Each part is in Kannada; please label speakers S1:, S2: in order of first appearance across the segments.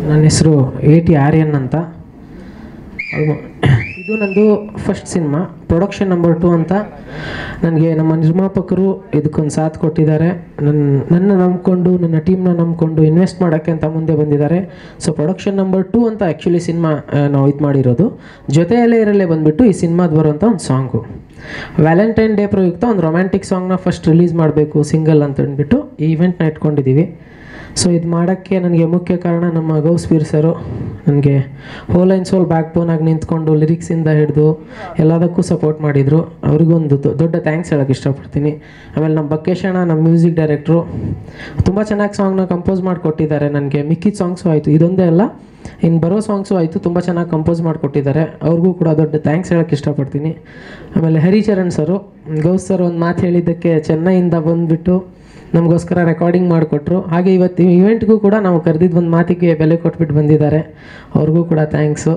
S1: ನನ್ನ ಹೆಸರು A.T. ಆರ್ಯನ್ ಅಂತ. ಇದು ನಂದು ಫಸ್ಟ್ ಸಿನಿಮಾ, ಪ್ರೊಡಕ್ಷನ್ ನಂಬರ್ 2 ಅಂತ. ನನಗೆ ನಮ್ಮ ನಿರ್ಮಾಪಕರು ಇದಕ್ಕೊಂದು ಸಾಥ್ ಕೊಟ್ಟಿದ್ದಾರೆ. ನನ್ನ ನಂಬಿಕೊಂಡು, ನನ್ನ ಟೀಮ್ನ ನಂಬಿಕೊಂಡು ಇನ್ವೆಸ್ಟ್ ಮಾಡೋಕ್ಕೆ ಅಂತ ಮುಂದೆ ಬಂದಿದ್ದಾರೆ. ಸೊ ಪ್ರೊಡಕ್ಷನ್ ನಂಬರ್ 2 ಅಂತ ಆ್ಯಕ್ಚುಲಿ ಸಿನಿಮಾ ನಾವು ಇದು ಮಾಡಿರೋದು. ಜೊತೆಯಲ್ಲೇ ಇರಲ್ಲೇ ಬಂದುಬಿಟ್ಟು ಈ ಸಿನಿಮಾದ ಬರುವಂಥ ಒಂದು ಸಾಂಗು, ವ್ಯಾಲೆಂಟೈನ್ ಡೇ ಪ್ರಯುಕ್ತ ಒಂದು ರೊಮ್ಯಾಂಟಿಕ್ ಸಾಂಗ್ನ ಫಸ್ಟ್ ರಿಲೀಸ್ ಮಾಡಬೇಕು ಸಿಂಗಲ್ ಅಂತ ಅಂದ್ಬಿಟ್ಟು ಈ ಇವೆಂಟ್ನ ಇಟ್ಕೊಂಡಿದ್ದೀವಿ. ಸೊ ಇದು ಮಾಡೋಕ್ಕೆ ನನಗೆ ಮುಖ್ಯ ಕಾರಣ ನಮ್ಮ ಗೌಸ್ಪೀರ್ ಸರು. ನನಗೆ ಹೋಲ್ ಆ್ಯಂಡ್ ಸೋಲ್ ಬ್ಯಾಕ್ ಬೋನಾಗಿ ನಿಂತ್ಕೊಂಡು ಲಿರಿಕ್ಸಿಂದ ಹಿಡಿದು ಎಲ್ಲದಕ್ಕೂ ಸಪೋರ್ಟ್ ಮಾಡಿದರು. ಅವ್ರಿಗೊಂದು ದೊಡ್ಡ ಥ್ಯಾಂಕ್ಸ್ ಹೇಳೋಕ್ಕೆ ಇಷ್ಟಪಡ್ತೀನಿ. ಆಮೇಲೆ ನಮ್ಮ ಬಕ್ಕೇಶಣ್ಣ, ನಮ್ಮ ಮ್ಯೂಸಿಕ್ ಡೈರೆಕ್ಟ್ರು, ತುಂಬ ಚೆನ್ನಾಗಿ ಸಾಂಗ್ನ ಕಂಪೋಸ್ ಮಾಡಿಕೊಟ್ಟಿದ್ದಾರೆ. ನನಗೆ ಮಿಕ್ಕಿದ ಸಾಂಗ್ಸು ಆಯಿತು, ಇದೊಂದೇ ಅಲ್ಲ ಇನ್ನು ಬರೋ ಸಾಂಗ್ಸು ಆಯಿತು, ತುಂಬ ಚೆನ್ನಾಗಿ ಕಂಪೋಸ್ ಮಾಡಿಕೊಟ್ಟಿದ್ದಾರೆ. ಅವ್ರಿಗೂ ಕೂಡ ದೊಡ್ಡ ಥ್ಯಾಂಕ್ಸ್ ಹೇಳೋಕ್ಕೆ ಇಷ್ಟಪಡ್ತೀನಿ. ಆಮೇಲೆ ಹರಿಚರಣ್ ಸರು, ಗೌಸ್ ಸರ್ ಒಂದು ಮಾತು ಹೇಳಿದ್ದಕ್ಕೆ ಚೆನ್ನೈಯಿಂದ ಬಂದುಬಿಟ್ಟು ನಮಗೋಸ್ಕರ ರೆಕಾರ್ಡಿಂಗ್ ಮಾಡಿಕೊಟ್ರು. ಹಾಗೆ ಇವತ್ತು ಇವೆಂಟ್ಗೂ ಕೂಡ ನಾವು ಕರೆದಿದ್ದು ಒಂದು ಮಾತಿಗೆ ಬೆಲೆ ಕೊಟ್ಬಿಟ್ಟು ಬಂದಿದ್ದಾರೆ. ಅವ್ರಿಗೂ ಕೂಡ ಥ್ಯಾಂಕ್ಸು.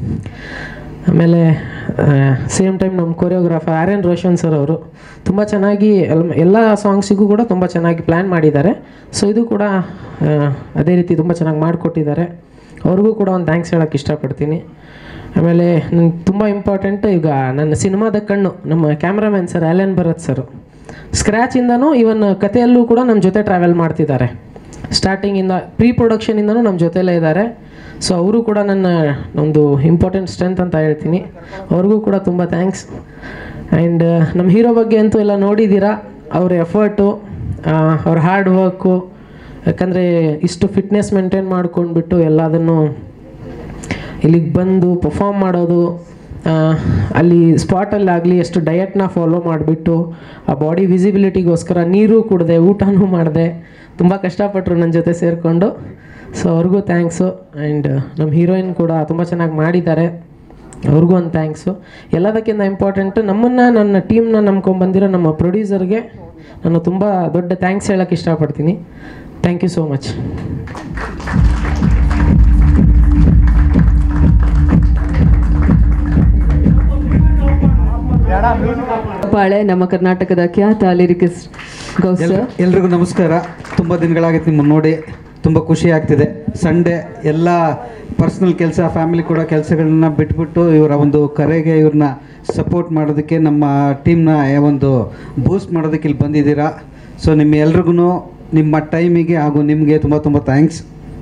S1: ಆಮೇಲೆ ಸೇಮ್ ಟೈಮ್ ನಮ್ಮ ಕೊರಿಯೋಗ್ರಾಫರ್ ಆರ್ಯನ್ ರೋಷನ್ ಸರ್ ಅವರು ತುಂಬ ಚೆನ್ನಾಗಿ ಎಲ್ಲ ಸಾಂಗ್ಸಿಗೂ ಕೂಡ ತುಂಬ ಚೆನ್ನಾಗಿ ಪ್ಲ್ಯಾನ್ ಮಾಡಿದ್ದಾರೆ. ಸೊ ಇದು ಕೂಡ ಅದೇ ರೀತಿ ತುಂಬ ಚೆನ್ನಾಗಿ ಮಾಡಿಕೊಟ್ಟಿದ್ದಾರೆ. ಅವ್ರಿಗೂ ಕೂಡ ಒಂದು ಥ್ಯಾಂಕ್ಸ್ ಹೇಳೋಕ್ಕೆ ಇಷ್ಟಪಡ್ತೀನಿ. ಆಮೇಲೆ ನನಗೆ ತುಂಬ ಇಂಪಾರ್ಟೆಂಟ್, ಈಗ ನನ್ನ ಸಿನಿಮಾದ ಕಣ್ಣು ನಮ್ಮ cameraman sir Alan Bharat sir, ಸ್ಕ್ರ್ಯಾಚಿಂದನೂ ಇವನ್ ಕಥೆಯಲ್ಲೂ ಕೂಡ ನಮ್ಮ ಜೊತೆ ಟ್ರಾವೆಲ್ ಮಾಡ್ತಿದ್ದಾರೆ. ಸ್ಟಾರ್ಟಿಂಗಿಂದ ಪ್ರೀ ಪ್ರೊಡಕ್ಷನಿಂದನೂ ನಮ್ಮ ಜೊತೆಲೇ ಇದ್ದಾರೆ. ಸೊ ಅವರು ಕೂಡ ನನ್ನ ಒಂದು ಇಂಪಾರ್ಟೆಂಟ್ ಸ್ಟ್ರೆಂತ್ ಅಂತ ಹೇಳ್ತೀನಿ. ಅವ್ರಿಗೂ ಕೂಡ ತುಂಬ ಥ್ಯಾಂಕ್ಸ್. ಆ್ಯಂಡ್ ನಮ್ಮ ಹೀರೋ ಬಗ್ಗೆ ಅಂತೂ ಎಲ್ಲ ನೋಡಿದ್ದೀರಾ, ಅವ್ರ ಎಫರ್ಟು, ಅವ್ರ ಹಾರ್ಡ್ ವರ್ಕು. ಯಾಕಂದರೆ ಇಷ್ಟು ಫಿಟ್ನೆಸ್ ಮೇಂಟೈನ್ ಮಾಡ್ಕೊಂಡ್ಬಿಟ್ಟು ಎಲ್ಲದನ್ನು ಇಲ್ಲಿಗೆ ಬಂದು ಪರ್ಫಾರ್ಮ್ ಮಾಡೋದು, ಅಲ್ಲಿ ಸ್ಪಾಟಲ್ಲಾಗಲಿ ಎಷ್ಟು ಡಯಟ್ನ ಫಾಲೋ ಮಾಡಿಬಿಟ್ಟು ಆ ಬಾಡಿ ವಿಸಿಬಿಲಿಟಿಗೋಸ್ಕರ ನೀರು ಕುಡಿದೆ, ಊಟನೂ ಮಾಡಿದೆ, ತುಂಬ ಕಷ್ಟಪಟ್ಟರು ನನ್ನ ಜೊತೆ ಸೇರಿಕೊಂಡು. ಸೊ ಅವ್ರಿಗೂ ಥ್ಯಾಂಕ್ಸು. ಆ್ಯಂಡ್ ನಮ್ಮ ಹೀರೋಯಿನ್ ಕೂಡ ತುಂಬ ಚೆನ್ನಾಗಿ ಮಾಡಿದ್ದಾರೆ, ಅವ್ರಿಗೂ ಒಂದು ಥ್ಯಾಂಕ್ಸು. ಎಲ್ಲದಕ್ಕಿಂತ ಇಂಪಾರ್ಟೆಂಟು, ನನ್ನ ಟೀಮ್ನ ನಂಬ್ಕೊಂಡ್ಬಂದಿರೋ ನಮ್ಮ ಪ್ರೊಡ್ಯೂಸರ್ಗೆ ನಾನು ತುಂಬ ದೊಡ್ಡ ಥ್ಯಾಂಕ್ಸ್ ಹೇಳೋಕ್ಕೆ ಇಷ್ಟಪಡ್ತೀನಿ. Thank you so much.
S2: ಪಾಳೆ, ನಮ್ಮ ಕರ್ನಾಟಕದ ಖ್ಯಾತ ಲಿರಿಕಿಸ್ಟ್ ಗೌಸ್ ಸರ್.
S3: ಎಲ್ರಿಗೂ ನಮಸ್ಕಾರ. ತುಂಬ ದಿನಗಳಾಗಿತ್ತು ನಿಮ್ಮನ್ನು ನೋಡಿ, ತುಂಬ ಖುಷಿ ಆಗ್ತಿದೆ. ಸಂಡೇ ಎಲ್ಲ ಪರ್ಸ್ನಲ್ ಕೆಲಸ, ಫ್ಯಾಮಿಲಿ ಕೂಡ ಕೆಲಸಗಳನ್ನ ಬಿಟ್ಬಿಟ್ಟು ಇವರ ಒಂದು ಕರೆಗೆ ಇವ್ರನ್ನ ಸಪೋರ್ಟ್ ಮಾಡೋದಕ್ಕೆ, ನಮ್ಮ ಟೀಮ್ನ ಒಂದು ಬೂಸ್ಟ್ ಮಾಡೋದಕ್ಕೆ ಇಲ್ಲಿ ಬಂದಿದ್ದೀರಾ. ಸೊ ನಿಮ್ಮ ಎಲ್ರಿಗೂ ನಿಮ್ಮ ಟೈಮಿಗೆ ಹಾಗೂ ನಿಮಗೆ ತುಂಬ ತುಂಬ ಥ್ಯಾಂಕ್ಸ್.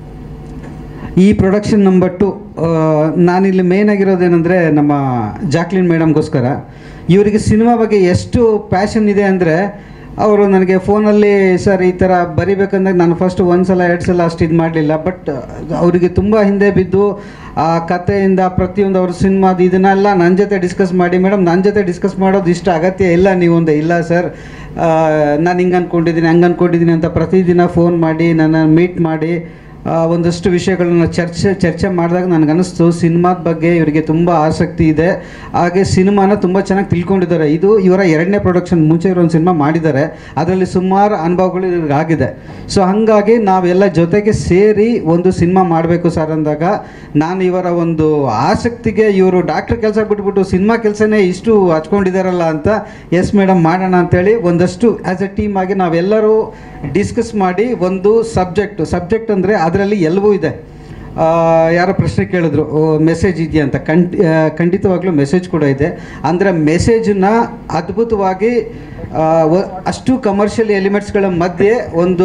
S3: ಈ ಪ್ರೊಡಕ್ಷನ್ ನಂಬರ್ 2 ನಾನಿಲ್ಲಿ ಮೇನ್ ಆಗಿರೋದೇನೆಂದರೆ ನಮ್ಮ ಜಾಕ್ಲಿನ್ ಮೇಡಮ್ಗೋಸ್ಕರ. ಇವರಿಗೆ ಸಿನಿಮಾ ಬಗ್ಗೆ ಎಷ್ಟು ಪ್ಯಾಷನ್ ಇದೆ ಅಂದರೆ, ಅವರು ನನಗೆ ಫೋನಲ್ಲಿ ಸರ್ ಈ ಥರ ಬರಿಬೇಕಂದಾಗ ನಾನು ಫಸ್ಟ್ 1 ಸಲ 2 ಸಲ ಅಷ್ಟು ಇದು ಮಾಡಲಿಲ್ಲ. ಬಟ್ ಅವರಿಗೆ ತುಂಬ ಹಿಂದೆ ಬಿದ್ದು ಆ ಕಥೆಯಿಂದ ಪ್ರತಿಯೊಂದು ಅವ್ರ ಸಿನಿಮಾದ ಇದನ್ನೆಲ್ಲ ನನ್ನ ಜೊತೆ ಡಿಸ್ಕಸ್ ಮಾಡಿ, ಮೇಡಮ್ ನನ್ನ ಜೊತೆ ಡಿಸ್ಕಸ್ ಮಾಡೋದು ಇಷ್ಟ ಅಗತ್ಯ ಇಲ್ಲ, ನೀವೊಂದು ಇಲ್ಲ ಸರ್ ನಾನು ಹಿಂಗೆ ಅಂದ್ಕೊಂಡಿದ್ದೀನಿ ಹಂಗೆ ಅಂದ್ಕೊಂಡಿದ್ದೀನಿ ಅಂತ ಪ್ರತಿದಿನ ಫೋನ್ ಮಾಡಿ ನನ್ನ ಮೀಟ್ ಮಾಡಿ ಒಂದಷ್ಟು ವಿಷಯಗಳನ್ನ ಚರ್ಚೆ ಮಾಡಿದಾಗ ನನಗನ್ನಿಸ್ತು ಸಿನಿಮಾದ ಬಗ್ಗೆ ಇವರಿಗೆ ತುಂಬ ಆಸಕ್ತಿ ಇದೆ. ಹಾಗೆ ಸಿನಿಮಾನ ತುಂಬ ಚೆನ್ನಾಗಿ ತಿಳ್ಕೊಂಡಿದ್ದಾರೆ. ಇದು ಇವರ 2ನೇ ಪ್ರೊಡಕ್ಷನ್. ಮುಂಚೆ ಇರೋ ಒಂದು ಸಿನಿಮಾ ಮಾಡಿದ್ದಾರೆ, ಅದರಲ್ಲಿ ಸುಮಾರು ಅನುಭವಗಳು ಇವ್ರಿಗೆ ಆಗಿದೆ. ಸೊ ಹಾಗಾಗಿ ನಾವೆಲ್ಲ ಜೊತೆಗೆ ಸೇರಿ ಒಂದು ಸಿನಿಮಾ ಮಾಡಬೇಕು ಸರ್ ಅಂದಾಗ, ನಾನು ಇವರ ಒಂದು ಆಸಕ್ತಿಗೆ, ಇವರು ಡಾಕ್ಟ್ರ್ ಕೆಲಸ ಬಿಟ್ಬಿಟ್ಟು ಸಿನಿಮಾ ಕೆಲಸನೇ ಇಷ್ಟು ಹಚ್ಕೊಂಡಿದ್ದಾರಲ್ಲ ಅಂತ, ಎಸ್ ಮೇಡಮ್ ಮಾಡೋಣ ಅಂಥೇಳಿ ಒಂದಷ್ಟು ಆ್ಯಸ್ ಎ ಟೀಮ್ ಆಗಿ ನಾವೆಲ್ಲರೂ ಡಿಸ್ಕಸ್ ಮಾಡಿ ಒಂದು ಸಬ್ಜೆಕ್ಟ್ ಅಂದರೆ ಅದರಲ್ಲಿ ಎಲ್ಲವೂ ಇದೆ. ಯಾರೋ ಪ್ರಶ್ನೆ ಕೇಳಿದ್ರು ಮೆಸೇಜ್ ಇದೆಯಾ ಅಂತ. ಖಂಡಿತವಾಗ್ಲೂ ಮೆಸೇಜ್ ಕೂಡ ಇದೆ. ಅಂದರೆ ಮೆಸೇಜನ್ನ ಅದ್ಭುತವಾಗಿ ಅಷ್ಟು ಕಮರ್ಷಿಯಲ್ ಎಲಿಮೆಂಟ್ಸ್ಗಳ ಮಧ್ಯೆ ಒಂದು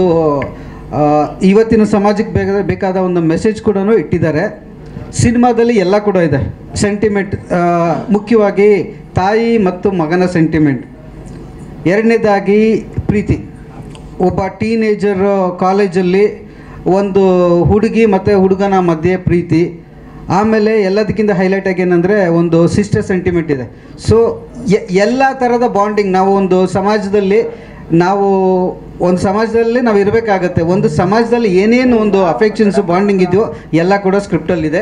S3: ಇವತ್ತಿನ ಸಮಾಜಕ್ಕೆ ಬೇಕಾದ ಒಂದು ಮೆಸೇಜ್ ಕೂಡ ಇಟ್ಟಿದ್ದಾರೆ. ಸಿನಿಮಾದಲ್ಲಿ ಎಲ್ಲ ಕೂಡ ಇದೆ. ಸೆಂಟಿಮೆಂಟ್, ಮುಖ್ಯವಾಗಿ ತಾಯಿ ಮತ್ತು ಮಗನ ಸೆಂಟಿಮೆಂಟ್. ಎರಡನೇದಾಗಿ ಪ್ರೀತಿ. ಒಬ್ಬ ಟೀನೇಜರ್ ಕಾಲೇಜಲ್ಲಿ ಒಂದು ಹುಡುಗಿ ಮತ್ತು ಹುಡುಗನ ಮಧ್ಯೆ ಪ್ರೀತಿ. ಆಮೇಲೆ ಎಲ್ಲದಕ್ಕಿಂತ ಹೈಲೈಟ್ ಆಗಿ ಏನಂದರೆ ಒಂದು ಸಿಸ್ಟರ್ ಸೆಂಟಿಮೆಂಟ್ ಇದೆ. ಸೊ ಎಲ್ಲ ಥರದ ಬಾಂಡಿಂಗ್ ನಾವು ಒಂದು ಸಮಾಜದಲ್ಲಿ ನಾವು ಇರಬೇಕಾಗತ್ತೆ. ಒಂದು ಸಮಾಜದಲ್ಲಿ ಏನೇನು ಒಂದು ಅಫೆಕ್ಷನ್ಸು ಬಾಂಡಿಂಗ್ ಇದೆಯೋ ಎಲ್ಲ ಕೂಡ ಸ್ಕ್ರಿಪ್ಟಲ್ಲಿದೆ.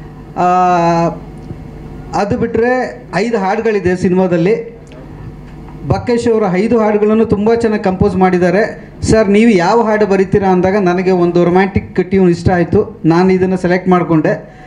S3: ಅದು ಬಿಟ್ಟರೆ 5 ಹಾಡುಗಳಿದೆ ಸಿನಿಮಾದಲ್ಲಿ. ಬಕ್ಕೇಶ್ ಅವರು 5 ಹಾಡುಗಳನ್ನು ತುಂಬ ಚೆನ್ನಾಗಿ ಕಂಪೋಸ್ ಮಾಡಿದ್ದಾರೆ. ಸರ್ ನೀವು ಯಾವ ಹಾಡು ಬರೀತೀರಾ ಅಂದಾಗ ನನಗೆ ಒಂದು ರೊಮ್ಯಾಂಟಿಕ್ ಟ್ಯೂನ್ ಇಷ್ಟ ಆಯಿತು, ನಾನು ಇದನ್ನು ಸೆಲೆಕ್ಟ್ ಮಾಡಿಕೊಂಡೆ.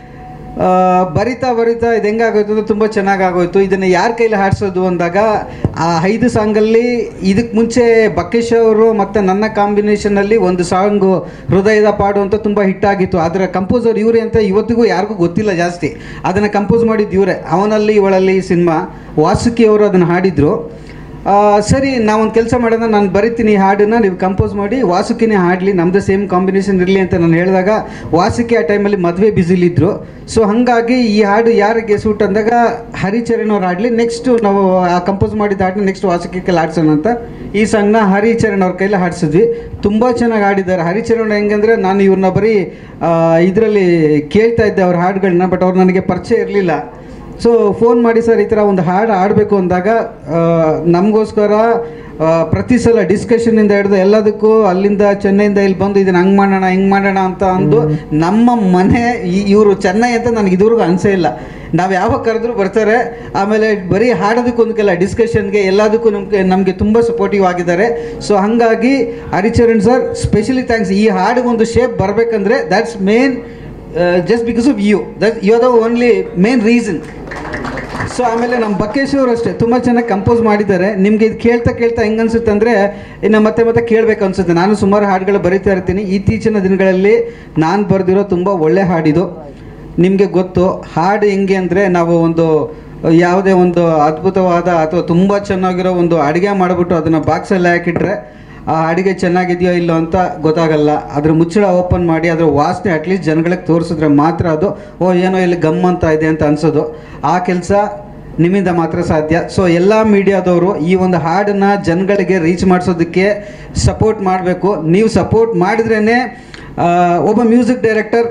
S3: ಬರಿತಾ ಬರಿತಾ ಇದು ಹೆಂಗಾಗೋಯ್ತು ಅಂದರೆ ತುಂಬ ಚೆನ್ನಾಗಾಗೋಯ್ತು. ಇದನ್ನು ಯಾರ ಕೈಲಿ ಹಾಡಿಸೋದು ಅಂದಾಗ ಆ 5 ಸಾಂಗಲ್ಲಿ ಇದಕ್ಕೆ ಮುಂಚೆ ಬಕೇಶ್ ಅವರು ಮತ್ತು ನನ್ನ ಕಾಂಬಿನೇಷನಲ್ಲಿ ಒಂದು ಸಾಂಗು ಹೃದಯದ ಪಾಡು ಅಂತ ತುಂಬ ಹಿಟ್ಟಾಗಿತ್ತು. ಅದರ ಕಂಪೋಸರ್ ಇವರೇ ಅಂತ ಇವತ್ತಿಗೂ ಯಾರಿಗೂ ಗೊತ್ತಿಲ್ಲ ಜಾಸ್ತಿ. ಅದನ್ನು ಕಂಪೋಸ್ ಮಾಡಿದ್ದು ಇವರೇ. ಅವನಲ್ಲಿ ಇವಳಲ್ಲಿ ಸಿನಿಮಾ ವಾಸುಕಿ ಅವರು ಅದನ್ನು ಹಾಡಿದರು. ಸರಿ ನಾವೊಂದು ಕೆಲಸ ಮಾಡೋಣ, ನಾನು ಬರಿತೀನಿ ಹಾಡನ್ನು, ನೀವು ಕಂಪೋಸ್ ಮಾಡಿ ವಾಸುಕಿನೇ ಹಾಡಲಿ, ನಮ್ಮದು ಸೇಮ್ ಕಾಂಬಿನೇಷನ್ ಇರಲಿ ಅಂತ ನಾನು ಹೇಳಿದಾಗ ವಾಸುಕಿ ಆ ಟೈಮಲ್ಲಿ ಮದುವೆ ಬ್ಯುಸಿಲಿದ್ದರು. ಸೊ ಹಾಗಾಗಿ ಈ ಹಾಡು ಯಾರಿಗೆ ಸೂಟ್ ಅಂದಾಗ ಹರಿಚರಣ್ ಅವ್ರು ಹಾಡಲಿ, ನೆಕ್ಸ್ಟು ನಾವು ಆ ಕಂಪೋಸ್ ಮಾಡಿದ ಹಾಡನ್ನ ನೆಕ್ಸ್ಟ್ ವಾಸುಕಿ ಕೈಲಿ ಹಾಡ್ಸೋಣ ಅಂತ ಈ ಸಾಂಗ್ನ ಹರಿಚರಣ್ ಅವ್ರ ಕೈಲಿ ಹಾಡಿಸಿದ್ವಿ. ತುಂಬ ಚೆನ್ನಾಗಿ ಹಾಡಿದ್ದಾರೆ. ಹರಿಚರಣ್ ಹೆಂಗಂದರೆ ನಾನು ಇವ್ರನ್ನ ಬರೀ ಇದರಲ್ಲಿ ಕೇಳ್ತಾ ಇದ್ದೆ ಅವ್ರ ಹಾಡುಗಳನ್ನ, ಬಟ್ ಅವ್ರು ನನಗೆ ಪರಿಚಯ ಇರಲಿಲ್ಲ. ಸೊ ಫೋನ್ ಮಾಡಿ ಸರ್ ಈ ಥರ ಒಂದು ಹಾಡು ಆಡಬೇಕು ಅಂದಾಗ ನಮಗೋಸ್ಕರ ಪ್ರತಿ ಸಲ ಡಿಸ್ಕಷನಿಂದ ಹಿಡಿದು ಎಲ್ಲದಕ್ಕೂ ಅಲ್ಲಿಂದ ಚೆನ್ನೈಯಿಂದ ಇಲ್ಲಿ ಬಂದು ಇದನ್ನು ಹಂಗೆ ಮಾಡೋಣ ಹಿಂಗೆ ಮಾಡೋಣ ಅಂತ ಅಂದು ನಮ್ಮ ಮನೆ ಇವರು ಚೆನ್ನೈ ಅಂತ ನನಗೆ ಇದುವರೆಗೂ ಅನಿಸೇ ಇಲ್ಲ. ನಾವು ಯಾವಾಗ ಕರೆದ್ರೂ ಬರ್ತಾರೆ. ಆಮೇಲೆ ಬರೀ ಹಾಡೋದಕ್ಕೊಂದಕ್ಕೆಲ್ಲ ಡಿಸ್ಕಷನ್ಗೆ ಎಲ್ಲದಕ್ಕೂ ನಮಗೆ ತುಂಬ ಸಪೋರ್ಟಿವ್ ಆಗಿದ್ದಾರೆ. ಸೊ ಹಾಗಾಗಿ ಹರಿಚರಣ್ ಸರ್ ಸ್ಪೆಷಲಿ ಥ್ಯಾಂಕ್ಸ್. ಈ ಹಾಡಿಗೊಂದು ಶೇಪ್ ಬರಬೇಕಂದ್ರೆ that's main just because of you are the only main reason. So ಆಮೇಲೆ ನಮ್ಮ ಬಕೇಶ್ ಅವರು ಅಷ್ಟೇ ತುಂಬ ಚೆನ್ನಾಗಿ ಕಂಪೋಸ್ ಮಾಡಿದ್ದಾರೆ. ನಿಮಗೆ ಇದು ಕೇಳ್ತಾ ಕೇಳ್ತಾ ಹೆಂಗೆ ಅನಿಸುತ್ತೆ ಅಂದರೆ ಇನ್ನು ಮತ್ತೆ ಮತ್ತೆ ಕೇಳಬೇಕು ಅನಿಸುತ್ತೆ. ನಾನು ಸುಮಾರು ಹಾಡುಗಳು ಬರೀತಾ ಇರ್ತೀನಿ. ಇತ್ತೀಚಿನ ದಿನಗಳಲ್ಲಿ ನಾನು ಬರೆದಿರೋ ತುಂಬ ಒಳ್ಳೆ ಹಾಡಿದು. ನಿಮಗೆ ಗೊತ್ತು ಹಾಡು ಹೆಂಗೆ ಅಂದರೆ ನಾವು ಒಂದು ಯಾವುದೇ ಒಂದು ಅದ್ಭುತವಾದ ಅಥವಾ ತುಂಬ ಚೆನ್ನಾಗಿರೋ ಒಂದು ಅಡುಗೆ ಮಾಡಿಬಿಟ್ಟು ಅದನ್ನು ಬಾಕ್ಸಲ್ಲಿ ಹಾಕಿಟ್ರೆ ಆ ಅಡುಗೆ ಚೆನ್ನಾಗಿದೆಯೋ ಇಲ್ಲೋ ಅಂತ ಗೊತ್ತಾಗಲ್ಲ. ಅದ್ರ ಮುಚ್ಚಳ ಓಪನ್ ಮಾಡಿ ಅದರ ವಾಸನೆ ಅಟ್ಲೀಸ್ಟ್ ಜನಗಳಿಗೆ ತೋರಿಸಿದ್ರೆ ಮಾತ್ರ ಅದು ಏನೋ ಇಲ್ಲಿ ಗಮ್ ಅಂತ ಇದೆ ಅಂತ ಅನಿಸೋದು. ಆ ಕೆಲಸ ನಿಮ್ಮಿಂದ ಮಾತ್ರ ಸಾಧ್ಯ. ಸೊ ಎಲ್ಲ ಮೀಡಿಯಾದವರು ಈ ಒಂದು ಹಾಡನ್ನು ಜನಗಳಿಗೆ ರೀಚ್ ಮಾಡಿಸೋದಕ್ಕೆ ಸಪೋರ್ಟ್ ಮಾಡಬೇಕು. ನೀವು ಸಪೋರ್ಟ್ ಮಾಡಿದ್ರೇ ಒಬ್ಬ ಮ್ಯೂಸಿಕ್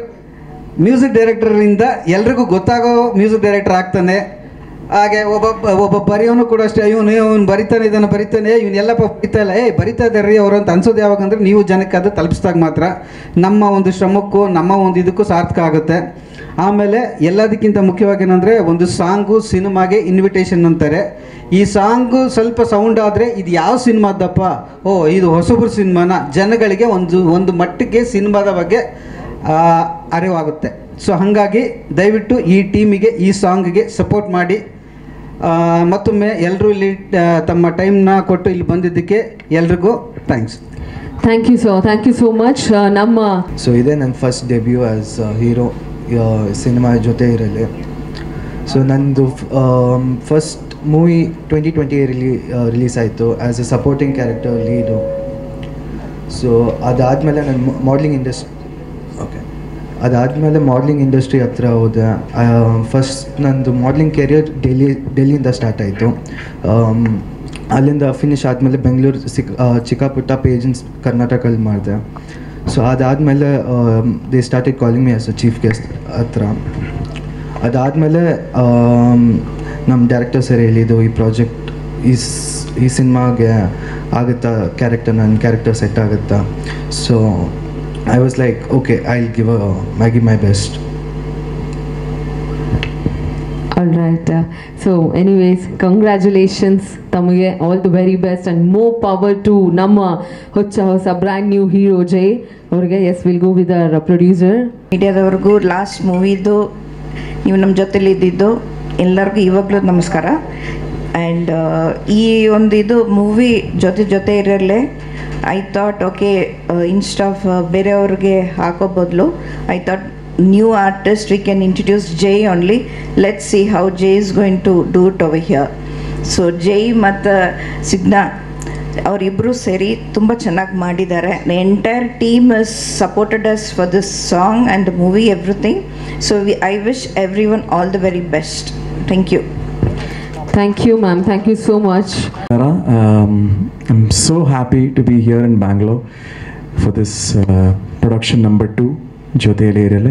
S3: ಡೈರೆಕ್ಟರಿಂದ ಎಲ್ರಿಗೂ ಗೊತ್ತಾಗೋ ಮ್ಯೂಸಿಕ್ ಡೈರೆಕ್ಟರ್ ಆಗ್ತಾನೆ. ಹಾಗೆ ಒಬ್ಬ ಬರೆಯೋನು ಕೂಡ ಅಷ್ಟೇ, ಇವನು ಬರಿತಾನೆ ಇದನ್ನು ಬರಿತಾನೆ, ಇವನ್ನೆಲ್ಲಪ್ಪ ಬರಿತಾ ಇಲ್ಲ, ಬರಿತಾ ಇದ್ದಾರೆ ಅವರು ಅಂತ ಅನ್ಸೋದು ಯಾವಾಗ ಅಂದರೆ ನೀವು ಜನಕ್ಕೆ ಅದು ತಲುಪಿಸಿದಾಗ ಮಾತ್ರ ನಮ್ಮ ಒಂದು ಶ್ರಮಕ್ಕೂ ನಮ್ಮ ಒಂದು ಇದಕ್ಕೂ ಸಾರ್ಥಕ ಆಗುತ್ತೆ. ಆಮೇಲೆ ಎಲ್ಲದಕ್ಕಿಂತ ಮುಖ್ಯವಾಗಿ ಏನಂದರೆ ಒಂದು ಸಾಂಗು ಸಿನಿಮಾಗೆ ಇನ್ವಿಟೇಷನ್ ಅಂತಾರೆ. ಈ ಸಾಂಗು ಸ್ವಲ್ಪ ಸೌಂಡ್ ಆದರೆ ಇದು ಯಾವ ಸಿನಿಮಾದಪ್ಪ, ಇದು ಹೊಸಬ್ರ ಸಿನಿಮಾನ, ಜನಗಳಿಗೆ ಒಂದು ಮಟ್ಟಿಗೆ ಸಿನಿಮಾದ ಬಗ್ಗೆ ಅರಿವಾಗುತ್ತೆ. ಸೊ ಹಾಗಾಗಿ ದಯವಿಟ್ಟು ಈ ಟೀಮಿಗೆ ಈ ಸಾಂಗಿಗೆ ಸಪೋರ್ಟ್ ಮಾಡಿ. ಮತ್ತೊಮ್ಮೆ ಎಲ್ಲರೂ ಇಲ್ಲಿ ತಮ್ಮ ಟೈಮ್ನ ಕೊಟ್ಟು ಇಲ್ಲಿ ಬಂದಿದ್ದಕ್ಕೆ ಎಲ್ರಿಗೂ thanks.
S2: Thank you so much. ನಮ್ಮ
S4: ಸೊ ಇದೇ ನನ್ನ first debut as hero cinema ಜೊತೆ ಇರಲಿ. ಸೊ ನಂದು ಫಸ್ಟ್ ಮೂವಿ 2020 ರಿಲೀಸ್ ಆಯಿತು as a supporting character lead. So ಅದಾದಮೇಲೆ ನಾನು ಮಾಡಲಿಂಗ್ ಇಂಡಸ್ಟ್ರಿ ಹತ್ರ ಹೋದೆ. ಫಸ್ಟ್ ನಂದು ಮಾಡಲಿಂಗ್ ಕೆರಿಯರ್ ಡೆಲ್ಲಿಯಿಂದ ಸ್ಟಾರ್ಟ್ ಆಯಿತು. ಅಲ್ಲಿಂದ ಫಿನಿಷ್ ಆದಮೇಲೆ ಬೆಂಗಳೂರು ಚಿಕ್ಕ ಪುಟ್ಟ ಪೇಜೆಂಟ್ಸ್ ಕರ್ನಾಟಕಲ್ಲಿ ಮಾಡಿದೆ. ಸೊ ಅದಾದಮೇಲೆ they started calling me as a chief guest ಹತ್ರ. ಅದಾದಮೇಲೆ ನಮ್ಮ ಡೈರೆಕ್ಟರ್ ಸರ್ ಹೇಳಿದ್ದು ಈ ಪ್ರಾಜೆಕ್ಟ್ ಈ ಸಿನಿಮಾಗೆ ಆಗುತ್ತಾ, ನನ್ನ ಕ್ಯಾರೆಕ್ಟರ್ ಸೆಟ್ ಆಗುತ್ತಾ. So I was like, okay, I'll give my best.
S2: All right. So anyways, congratulations ತಮಗೆ, all the very best and more power to ನಮ್ಮ ಹೊಸ brand new hero Jay ಅವರಿಗೆ. Yes, we'll go with our producer.
S5: ಮೀಡಿಯಾದವ್ರಿಗೂ ಲಾಸ್ಟ್ ಮೂವಿದು ನೀವು ನಮ್ಮ ಜೊತೆಲಿ ಇದ್ದಿದ್ದು ಎಲ್ಲರಿಗೂ ಇವಾಗಲೂ ನಮಸ್ಕಾರ. ಆ್ಯಂಡ್ ಈ ಒಂದು ಇದು ಮೂವಿ ಜೊತೆ ಇರಲೇ I thought, okay, instead of ಬೇರೆಯವ್ರಿಗೆ ಹಾಕೋ ಬದಲು I thought new artist we can introduce Jay only. Let's see how Jay is going to do it over here. So Jay ಮತ್ತು ಸಿಗ್ನಾ ಅವರಿಬ್ಬರು ಸೇರಿ ತುಂಬ ಚೆನ್ನಾಗಿ ಮಾಡಿದ್ದಾರೆ. The entire team has supported us for this song and the movie, everything. So I wish everyone all the very best. Thank you.
S2: Thank you, ma'am. Thank you so much.
S6: I'm so happy to be here in Bangalore for this production number 2, Jyoteli Erele.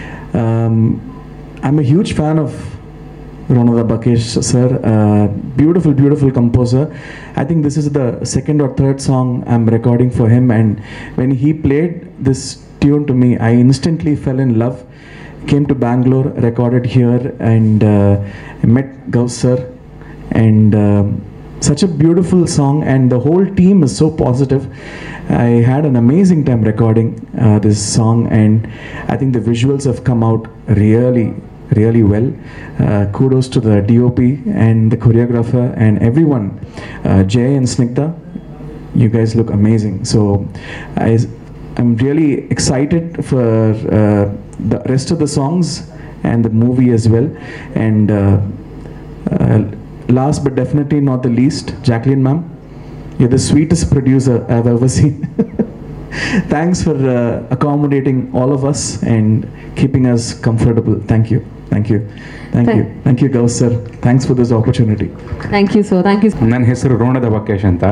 S6: I'm a huge fan of Ronada Bakesh sir. Beautiful composer. I think this is the second or third song I'm recording for him, and when he played this tune to me, I instantly fell in love. Came to Bangalore, recorded here, and met Gauss sir. And such a beautiful song, and the whole team is so positive. I had an amazing time recording this song, and I think the visuals have come out really really well. Kudos to the DOP and the choreographer and everyone. Jay and Snigdha, you guys look amazing. So I'm really excited for the rest of the songs and the movie as well. And last but definitely not the least, Jacqueline ma'am, you're the sweetest producer I've ever seen. Thanks for accommodating all of us and keeping us comfortable. Thank you. Thank you. Thank you. Thank you, Gauss sir. Thanks for this opportunity.
S2: Thank you, sir. Thank you.
S7: ನನ್ನ ಹೆಸರು ರೋಣದ ಬಕೇಶ್ ಅಂತ.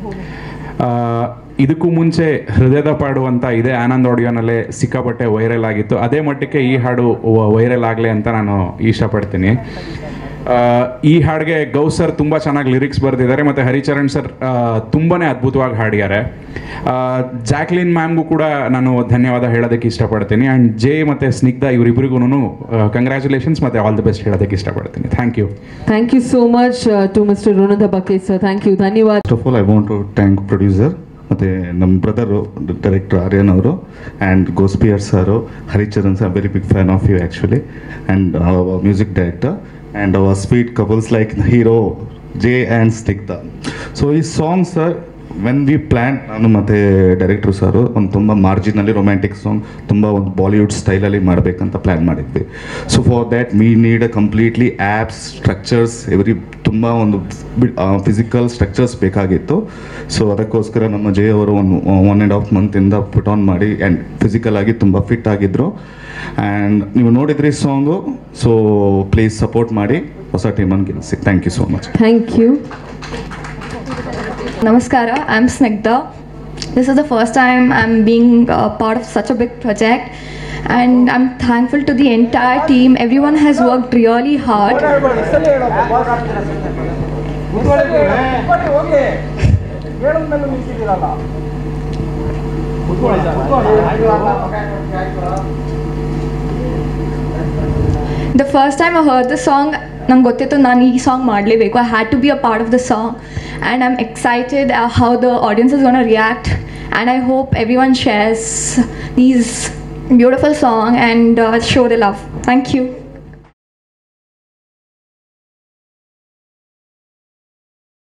S7: ಇದಕ್ಕೂ ಮುಂಚೆ ಹೃದಯದ ಪಾಡು ಅಂತ ಇದೇ ಆನಂದ್ ಆಡಿಯೋನಲ್ಲೇ ಸಿಕ್ಕಾಪಟ್ಟೆ ವೈರಲ್ ಆಗಿತ್ತು. ಅದೇ ಮಟ್ಟಕ್ಕೆ ಈ ಹಾಡು ವೈರಲ್ ಆಗಲಿ ಅಂತ ನಾನು ಇಷ್ಟಪಡ್ತೀನಿ. ಈ ಹಾಡಿಗೆ ಗೌಸ್ ಸರ್ ತುಂಬ ಚೆನ್ನಾಗಿ ಲಿರಿಕ್ಸ್ ಬರೆದಿದ್ದಾರೆ ಮತ್ತು ಹರಿಚರಣ್ ಸರ್ ತುಂಬಾ ಅದ್ಭುತವಾಗಿ ಹಾಡಿದ್ದಾರೆ. ಜಾಕ್ಲಿನ್ ಮ್ಯಾಮ್ಗೂ ಕೂಡ ನಾನು ಧನ್ಯವಾದ ಹೇಳೋದಕ್ಕೆ ಇಷ್ಟಪಡ್ತೀನಿ. ಆ್ಯಂಡ್ ಜೇ ಮತ್ತು ಸ್ನಿಗ್ಧಾ ಇವರಿಬ್ಬರಿಗೂ ಕಂಗ್ರ್ಯಾಚುಲೇಷನ್ಸ್ ಮತ್ತು ಆಲ್ ದಿ ಬೆಸ್ಟ್ ಹೇಳೋದಕ್ಕೆ ಇಷ್ಟಪಡ್ತೀನಿ. Thank you.
S2: Thank you so much to mister Ronada Bakesh sir. Thank you, ಧನ್ಯವಾದ.
S8: First of all I want to thank producer ಮತ್ತು ನಮ್ಮ ಬ್ರದರು ಡೈರೆಕ್ಟರ್ ಆರ್ಯನ್ ಅವರು and Gospeer sir, Haricharan sir, very big fan of you actually, and music director and our sweet couples like hero Jay and Snigdha. So these songs sir, when we planned, ನಾನು ಮತ್ತು ಡೈರೆಕ್ಟ್ರು ಸರು ಒಂದು ತುಂಬ ಮಾರ್ಜಿನಲ್ಲಿ ರೊಮ್ಯಾಂಟಿಕ್ ಸಾಂಗ್ ತುಂಬ ಒಂದು ಬಾಲಿವುಡ್ ಸ್ಟೈಲಲ್ಲಿ ಮಾಡಬೇಕಂತ ಪ್ಲ್ಯಾನ್ ಮಾಡಿದ್ವಿ. So for that we need a completely apps, structures, ತುಂಬ ಒಂದು ಫಿಸಿಕಲ್ ಸ್ಟ್ರಕ್ಚರ್ಸ್ ಬೇಕಾಗಿತ್ತು. ಸೊ ಅದಕ್ಕೋಸ್ಕರ ನಮ್ಮ ಜೈ ಅವರು 1.5 ಮಂತಿಂದ ಪುಟ್ ಆನ್ ಮಾಡಿ ಆ್ಯಂಡ್ ಫಿಸಿಕಲ್ ಆಗಿ ತುಂಬ ಫಿಟ್ ಆಗಿದ್ದರು. ಆ್ಯಂಡ್ ನೀವು ನೋಡಿದ್ರಿ ಸಾಂಗು. ಸೊ ಪ್ಲೀಸ್ ಸಪೋರ್ಟ್ ಮಾಡಿ ಹೊಸ ಟೀಮನ್ನು ಗೆಲ್ಲಿಸಿ. Thank you so much.
S2: Thank you.
S9: Namaskara, I'm Snigdha. This is the first time I'm being part of such a big project, and I'm thankful to the entire team. Everyone has worked really hard. The first time I heard the song, ನಂಗೆ ಗೊತ್ತಿತ್ತು ನಾನು ಈ ಸಾಂಗ್ ಮಾಡಲೇಬೇಕು. I had to be a part of the song, and I'm excited how the audience is going to react, and I hope everyone shares these beautiful song and show the love. Thank you.